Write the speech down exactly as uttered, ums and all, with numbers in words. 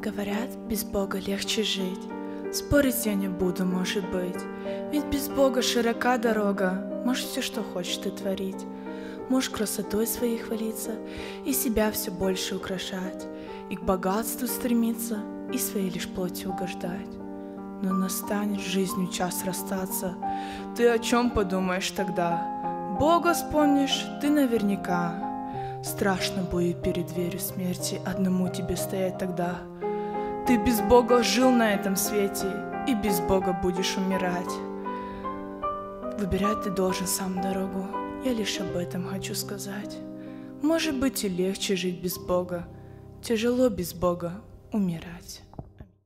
Говорят, без Бога легче жить. Спорить я не буду, может быть. Ведь без Бога широка дорога. Можешь все, что хочешь ты творить. Можешь красотой своей хвалиться и себя все больше украшать, и к богатству стремиться, и своей лишь плоти угождать. Но настанет жизнью час расстаться. Ты о чем подумаешь тогда? Бога вспомнишь ты наверняка. Страшно будет перед дверью смерти одному тебе стоять тогда. Ты без Бога жил на этом свете, и без Бога будешь умирать. Выбирать ты должен сам дорогу, я лишь об этом хочу сказать. Может быть и легче жить без Бога, тяжело без Бога умирать.